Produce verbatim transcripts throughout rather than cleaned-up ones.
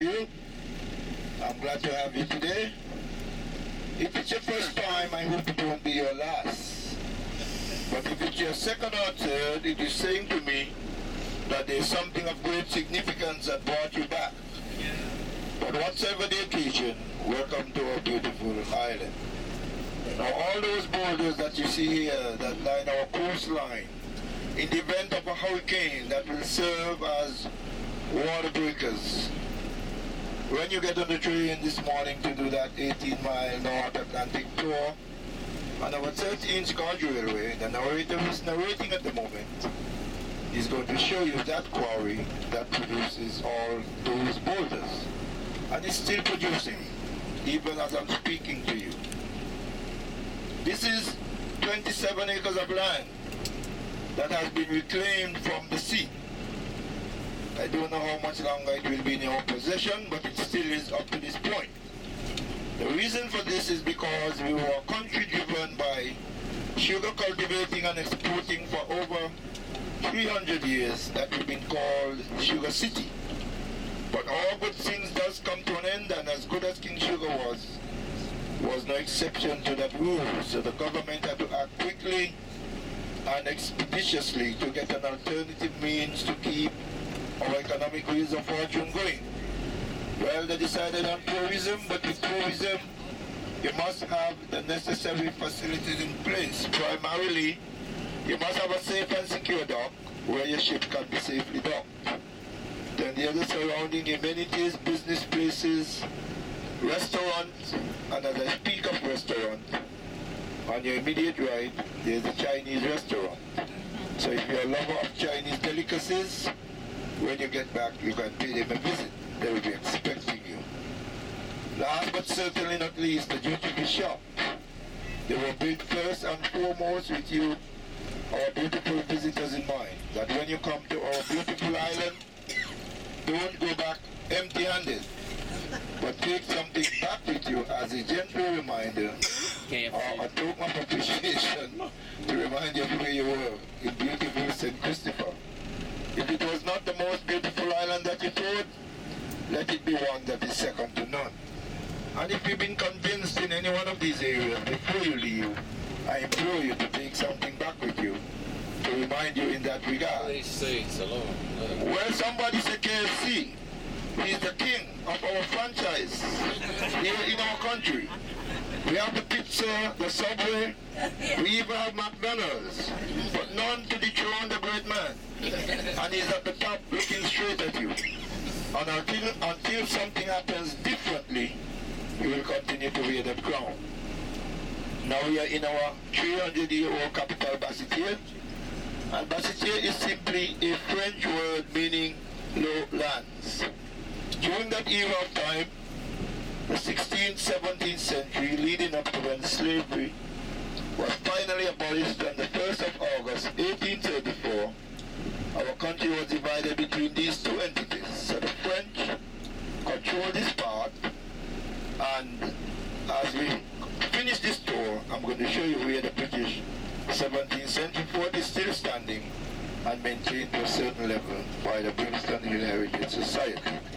you. I'm glad to have you today. If it's your first time, I hope it won't be your last. But if it's your second or third, it is saying to me that there's something of great significance that brought you back. But whatsoever the occasion, welcome to our beautiful island. Now all those boulders that you see here that line our coastline, in the event of a hurricane, that will serve as water breakers. When you get on the train this morning to do that eighteen mile North Atlantic tour on our thirty inch gauge railway, the narrator who is narrating at the moment is going to show you that quarry that produces all those boulders. And it's still producing, even as I'm speaking to you. This is twenty-seven acres of land that has been reclaimed from the sea. I don't know how much longer it will be in your possession, but it still is up to this point. The reason for this is because we were a country driven by sugar cultivating and exporting for over three hundred years that we've been called Sugar City. But all good things does come to an end, and as good as King Sugar was, was no exception to that rule. So the government had to act quickly and expeditiously to get an alternative means to keep our economic wheels of fortune going. Well, they decided on tourism, but with tourism, you must have the necessary facilities in place. Primarily, you must have a safe and secure dock where your ship can be safely docked. Then the other surrounding amenities, business places, restaurants, and as I speak of restaurant, on your immediate right, there's a Chinese restaurant. So if you're a lover of Chinese delicacies, when you get back, you can pay them a visit. They will be expecting you. Last but certainly not least, the duty-free shop. They were built first and foremost with you, our beautiful visitors in mind, that when you come to our beautiful island, don't go back empty-handed, but take something back with you as a gentle reminder or a token of appreciation to remind you of where you were in beautiful Saint Christopher. If it was not the most beautiful island that you toured, let it be one that is second to none. And if you've been convinced in any one of these areas before you leave, I implore you to take something back with you to remind you in that regard. These seats alone. Well, somebody said K F C. He's the king of our franchise here in our country. We have the pizza, the Subway, we even have McDonald's, but none to dethrone the great man. And he's at the top looking straight at you. And until, until something happens differently, we will continue to wear that crown. Now we are in our three hundred year old capital, Basseterre. And Basseterre is simply a French word meaning low lands. During that era of time, the sixteenth, seventeenth century, leading up to when slavery was finally abolished on the first of August, eighteen thirty-four, our country was divided between these two entities. So the French controlled this part, and as we finish this tour, I'm going to show you where the British seventeenth century fort is still standing and maintained to a certain level by the Brimstone Hill Heritage Society.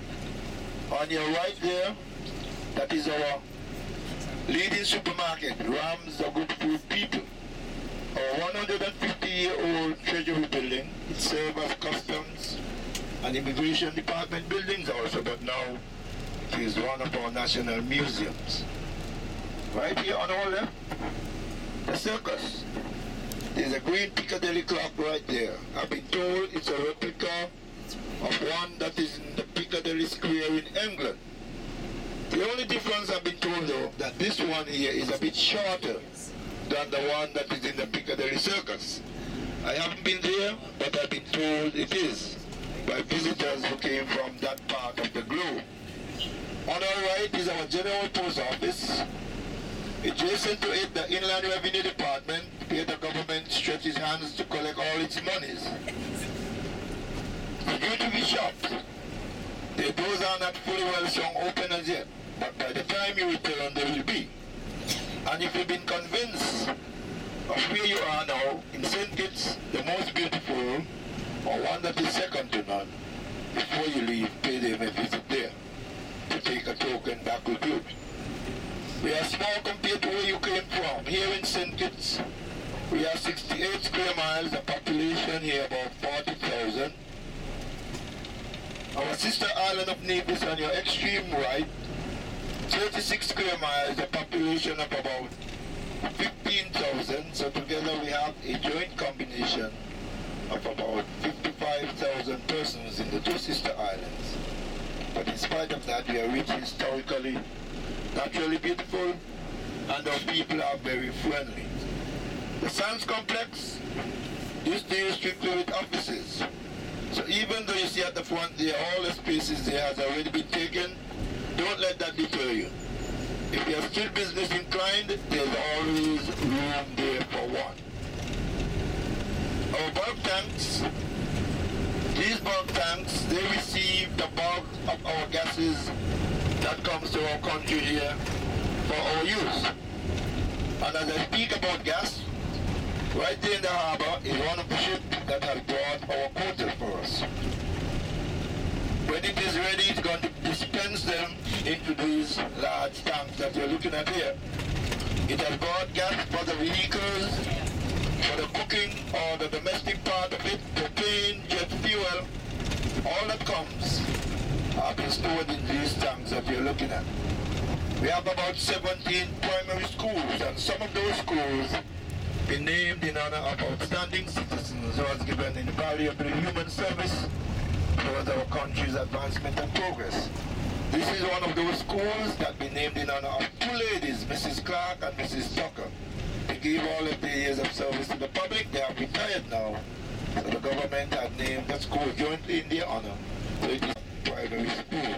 On your right there, that is our leading supermarket, Rams the Good Food People. Our one hundred fifty year old treasury building, it serves as customs and immigration department buildings also, but now it is one of our national museums. Right here on our left, the circus. There's a green Piccadilly clock right there. I've been told it's a replica of one that is in the Piccadilly Square in England. The only difference I've been told though, that this one here is a bit shorter than the one that is in the Piccadilly Circus. I haven't been there, but I've been told it is by visitors who came from that part of the globe. On our right is our General Post Office. Adjacent to it, the Inland Revenue Department, where the government stretches hands to collect all its monies. The duty-free shops, the doors are not fully well strong open as yet, but by the time you return, they will be. And if you've been convinced of where you are now, in Saint Kitts, the most beautiful, or one that is second to none, before you leave, pay them a visit there. We are small compared to where you came from. Here in Saint Kitts, we are sixty-eight square miles, the population here about forty thousand. Our sister island of Nevis on your extreme right, thirty-six square miles, a population of about fifteen thousand. So together we have a joint combination of about fifty-five thousand persons in the two sister islands. But in spite of that, we are rich historically, naturally beautiful, and our people are very friendly. The Sands Complex is deals strictly with offices. So even though you see at the front there, all the spaces there has already been taken, don't let that deter you. If you are still business inclined, there's always room there for one. Our bulk tanks, these bulk tanks, they receive the bulk of our gases that comes to our country here for our use. And as I speak about gas, right there in the harbor is one of the ships that has brought our quota for us. When it is ready, it's going to dispense them into these large tanks that you're looking at here. It has brought gas for the vehicles, for the cooking or the domestic part of it, propane, jet fuel, all that comes are being stored in these tanks that you're looking at. We have about seventeen primary schools, and some of those schools been named in honor of outstanding citizens who was given invaluable human service towards our country's advancement and progress. This is one of those schools that been named in honor of two ladies, Missus Clark and Missus Tucker. They gave all of their years of service to the public. They are retired now. So the government had named the school jointly in their honor. So it is a primary school.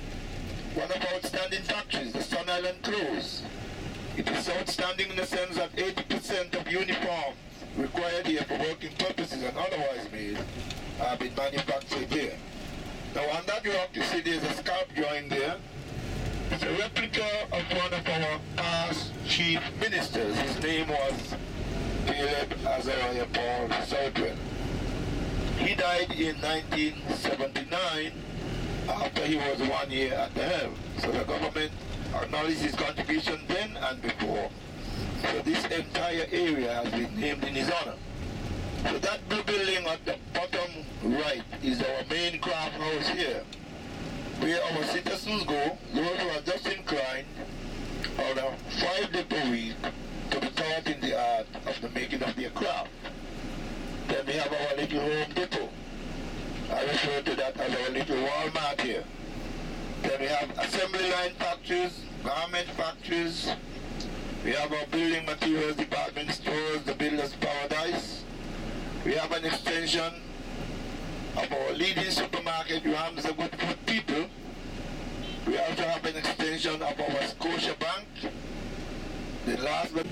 One of our outstanding factories, the Sun Island Clothes. It is outstanding in the sense that eighty percent of uniforms required here for working purposes and otherwise made have been manufactured here. Now on that rock you see there's a scalp joint there. It's a replica of one of our past chief ministers. His name was Caleb Azariah Paul Southwell. He died in nineteen seventy-nine after he was one year at the helm. So the government acknowledged his contribution then and before. So this entire area has been named in his honor. So that blue building at the bottom right is our main craft house here, where our citizens go, those who are just inclined, on a five day per week to be taught in the art of the making of their craft. Then we have our little home depot. I refer to that as our little Walmart here. Then we have assembly line factories, garment factories. We have our building materials department stores, the Builder's Paradise. We have an extension of our leading supermarket, Ramsey Good Food People. We also have an extension of our Scotia Bank. The last but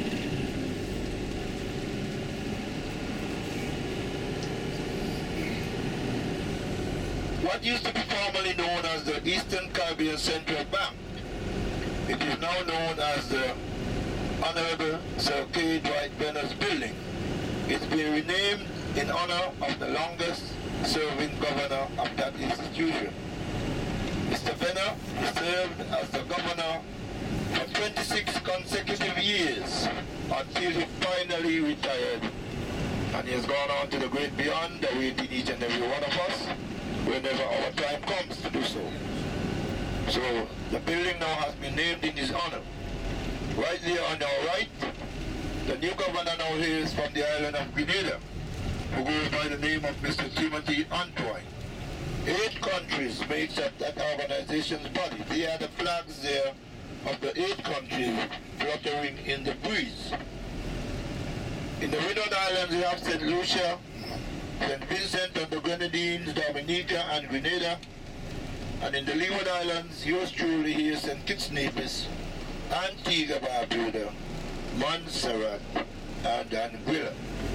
what used to be formerly known as the Eastern Caribbean Central Bank, it is now known as the Honorable Sir K. Dwight Venner's Building. It's been renamed in honor of the longest serving governor of that institution. Mister Venner served as the governor for twenty-six consecutive years until he finally retired. And he has gone on to the great beyond, awaiting each and every one of us whenever our time comes to do so. So the building now has been named in his honor. Right there on our right, the new governor now hails from the island of Grenada, who goes by the name of Mister Timothy Antoine. Eight countries makes up that organization's body. They are the flags there of the eight countries fluttering in the breeze. In the Windward Islands we have Saint Lucia, Saint Vincent and the Grenadines, Dominica and Grenada. And in the Leeward Islands, yours truly here, Saint Kitts Nevis, Antigua Barbuda, Montserrat, and Anguilla.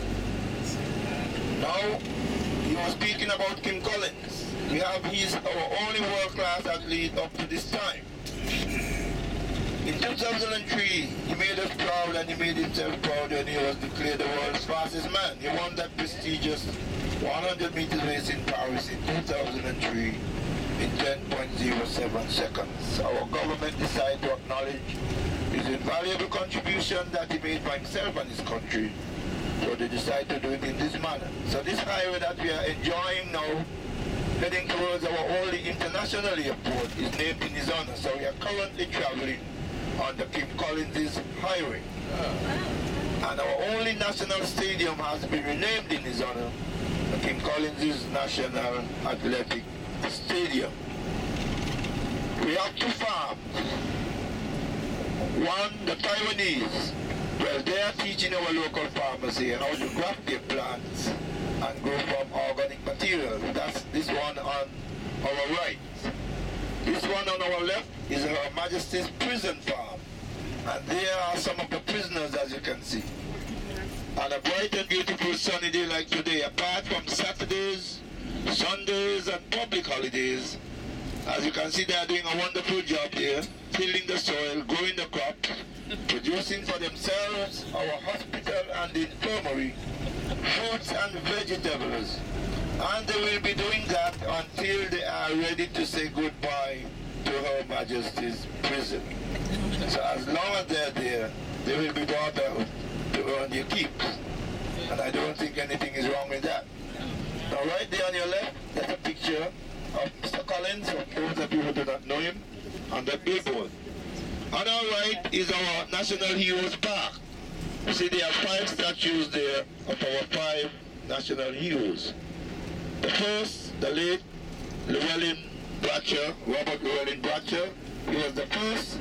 Now, you are speaking about Kim Collins. We have, he's our only world-class athlete up to this time. In two thousand three, he made us proud and he made himself proud when he was declared the world's fastest man. He won that prestigious one hundred meters race in Paris in two thousand three in ten point zero seven seconds. Our government decided to acknowledge valuable contribution that he made for himself and his country. So they decided to do it in this manner. So this highway that we are enjoying now, heading towards our only international airport, is named in his honor. So we are currently traveling on the Kim Collins Highway. And our only national stadium has been renamed in his honor, the Kim Collins National Athletic Stadium. We have two farms. One, the Taiwanese. Well, they are teaching our local farmers here how to graft their plants and grow from organic material. That's this one on our right. This one on our left is Her Majesty's prison farm. And there are some of the prisoners, as you can see. On a bright and beautiful sunny day like today, apart from Saturdays, Sundays, and public holidays, as you can see, they are doing a wonderful job here, tilling the soil, growing the crops, producing for themselves, our hospital and the infirmary, fruits and vegetables. And they will be doing that until they are ready to say goodbye to Her Majesty's prison. So as long as they're there, they will be brought out to earn their keeps. And I don't think anything is wrong with that. Now right there on your left, there's a picture of Mister Collins, for those of you who do not know him, on that billboard. On our right is our National Heroes Park. You see there are five statues there of our five national heroes. The first, the late Llewellyn Blatcher, Robert Llewellyn Blatcher, he was the first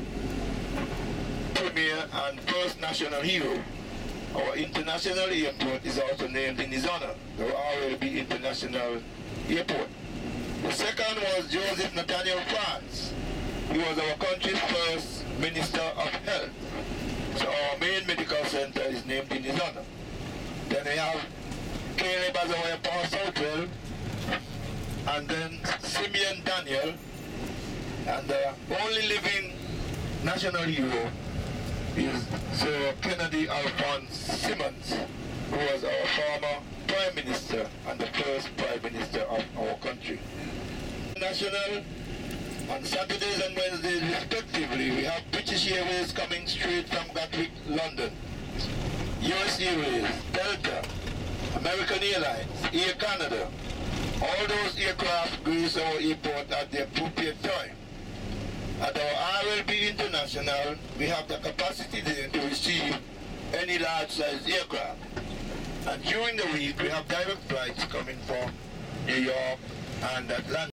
premier and first national hero. Our international airport is also named in his honor, the R L B International Airport. The second was Joseph Nathaniel France. He was our country's first Minister of Health. So our main medical center is named in his honor. Then we have Caleb as our Power Southwell, and then Simeon Daniel, and the only living national hero is Sir Kennedy Alphonse Simmons, who was our former Prime Minister and the first Prime Minister of our country. National, on Saturdays and Wednesdays respectively, we have British Airways coming straight from Gatwick, London, U S Airways, Delta, American Airlines, Air Canada. All those aircraft grace our airport at the appropriate time. At our R L B International, we have the capacity there to receive any large-sized aircraft. And during the week, we have direct flights coming from New York and Atlanta.